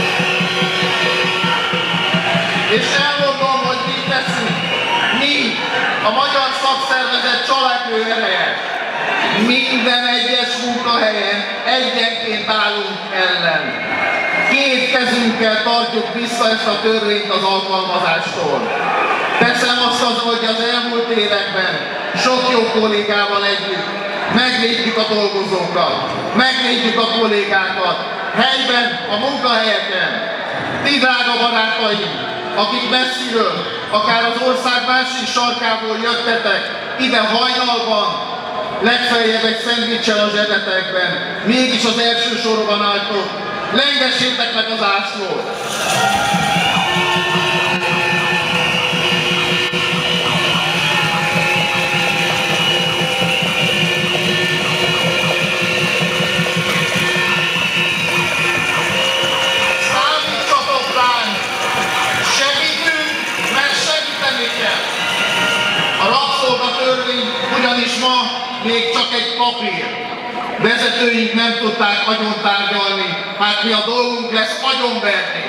És elmondom, hogy mit teszünk. Mi, a Magyar Szakszervezet családnő ereje. Minden egyes munkahelyen egyenként állunk ellen. Két kezünkkel tartjuk vissza ezt a törvényt az alkalmazástól. Teszem azt az, hogy az elmúlt években sok jó kollégával együtt megvédjük a dolgozókat, megvédjük a kollégákat, helyben, a munkahelyeken. Ti drága barátaim, akik messziről, akár az ország másik sarkából jöttetek, ide hajnalban, legfeljebb egy szendvicsel a zsebetekben, mégis az első sorban álltok, lengessétek meg az ászlót! Számítsatok ránk! Segítünk, mert segíteni kell! A rabszolgatörvény ugyanis ma még csak egy papír. Vezetőink nem tudták agyon tárgyalni, hát mi a dolgunk lesz agyonverni.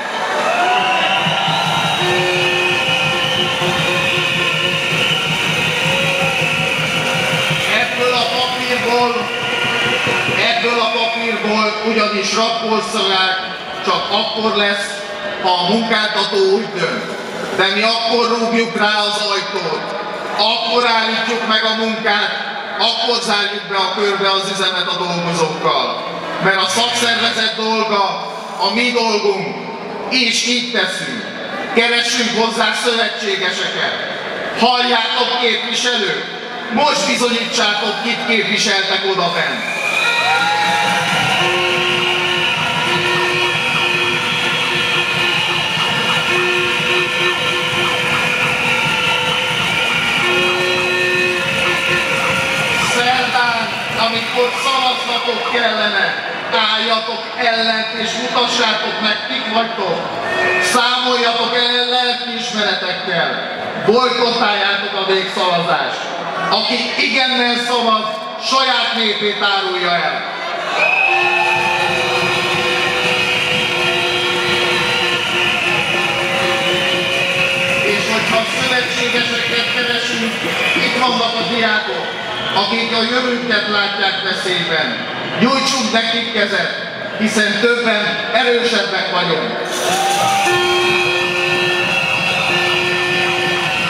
Ebből a papírból, ebből a papírból ugyanis rappolszagák csak akkor lesz, ha a munkáltató úgy dönt. De mi akkor rúgjuk rá az ajtót, akkor állítjuk meg a munkát, akkor zárjuk be a körbe az üzemet a dolgozókkal. Mert a szakszervezet dolga a mi dolgunk, és így teszünk. Keressünk hozzá szövetségeseket. Halljátok, képviselők, most bizonyítsátok, kit képviseltek odabent. Amikor szavaznatok kellene, álljatok ellent és mutassátok meg, kik vagytok. Számoljatok el lelkiismeretekkel. Bojkottáljátok a végszavazást. Aki igennel szavaz, saját népét árulja el. És hogyha szövetségeseket keresünk, itt vannak a diákok, akik a jövőnket látják veszélyben. Nyújtsunk nekik kezet, hiszen többen erősebbek vagyunk.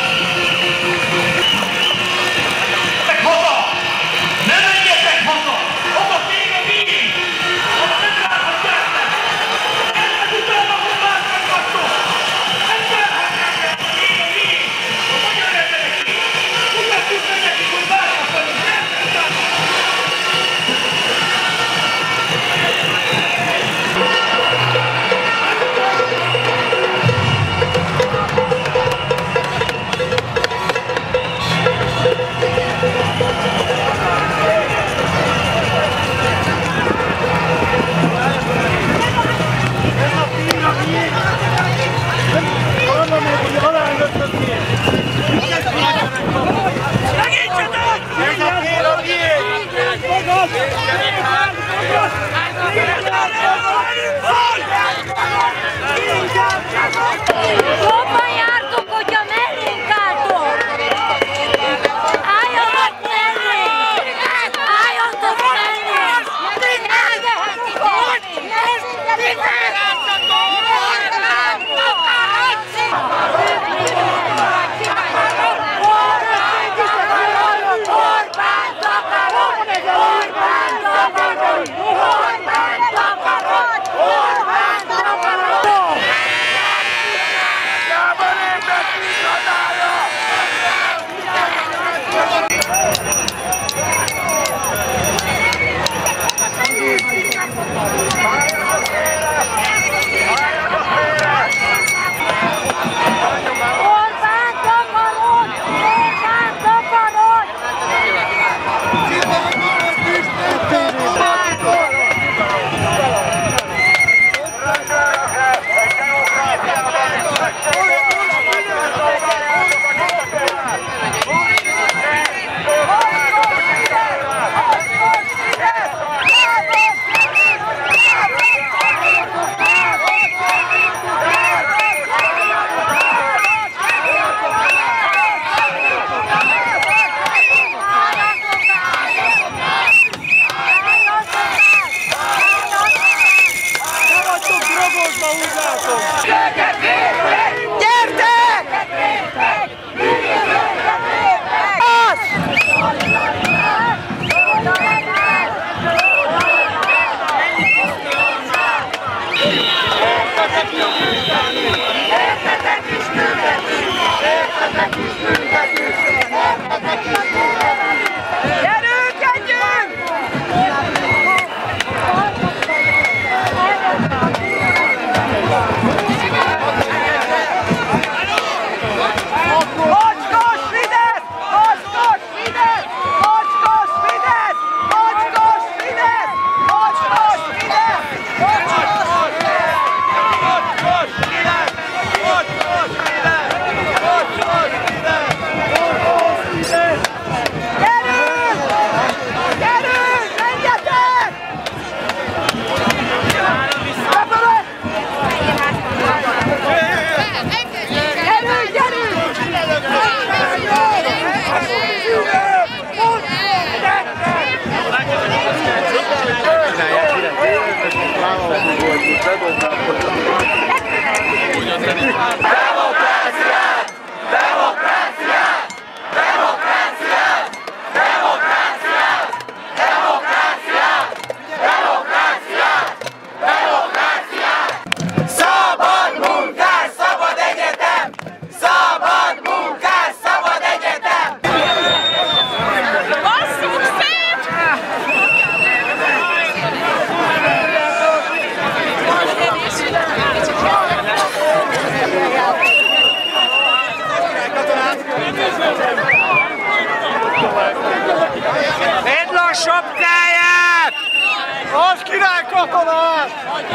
Vedd le a sapkáját! Az király katonát!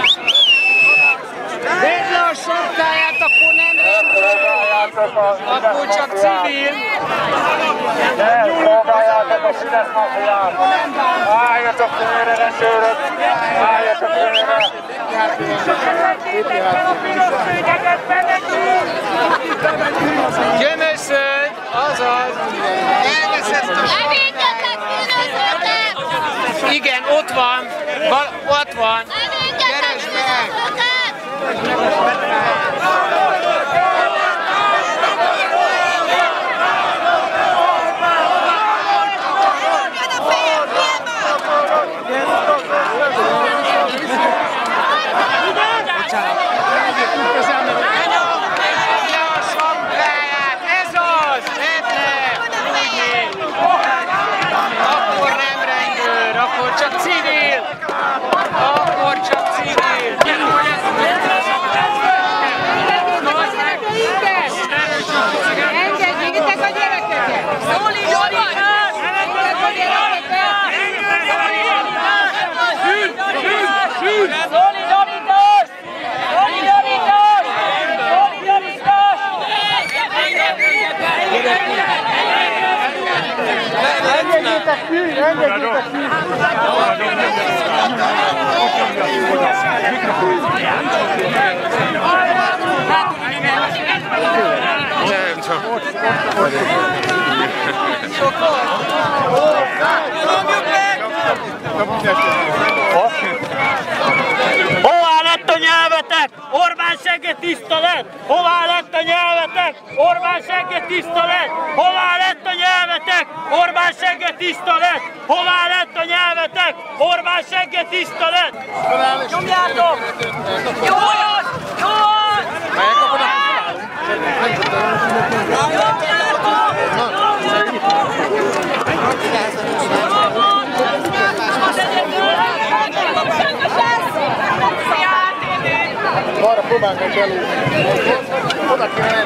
Vedd le a sapkáját, akkor nem rendőr! Akkor csak civil! Ne szolgáljátok a Fidesz mafiát! Álljatok félre, rendőrök! Álljatok félre! Gyömöszöld, azaz! Elveszett a sapkáját! Igen, ott van! Val ott van! Keresd meg! Akkor csak civil! Akkor csak civil! Engedjétek a gyerekeket! Szolidaritás! Engedjétek a gyerekeket! Szolidaritás! Szolidaritás! Szolidaritás! Engedjétek ki! Engedjétek ki! Nem csak. Hová lett a nyelvetek? Orbán segge tiszta lett! Hová lett a nyelvetek? Orbán segge tiszta lett! Hová lett a nyelvetek? Orbán segge tiszta lett! Hová lett a nyelvetek? Orbán segge tiszta lett! Nyomjátok! Nyomjátok! Arra próbálj meg belőle. Oda kell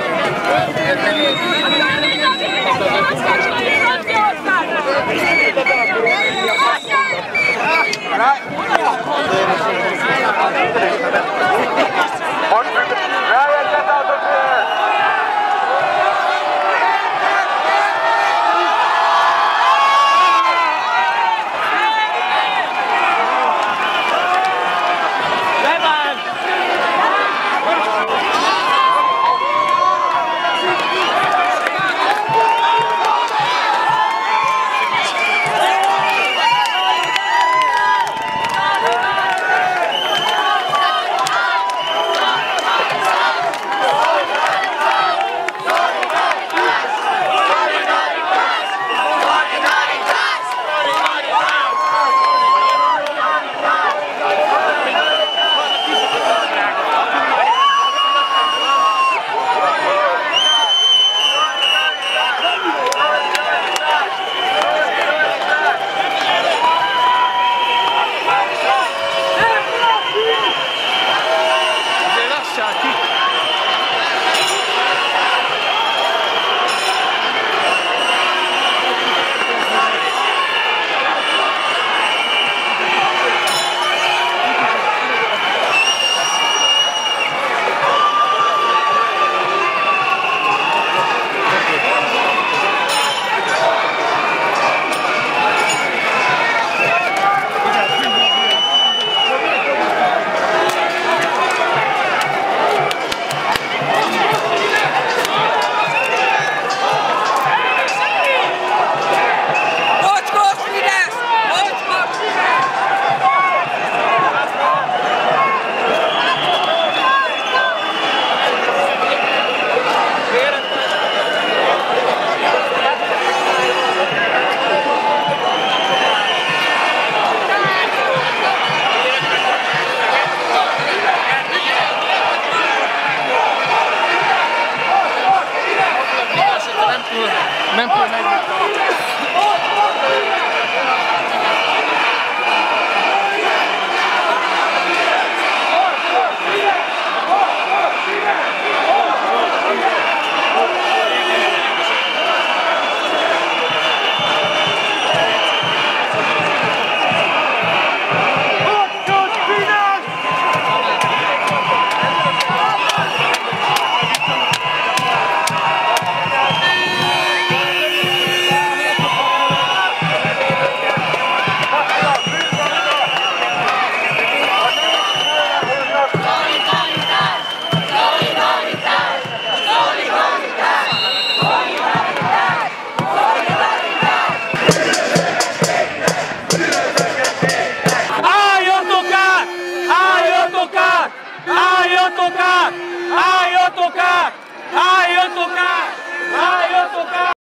Álljatok át! Álljatok át! Álljatok át!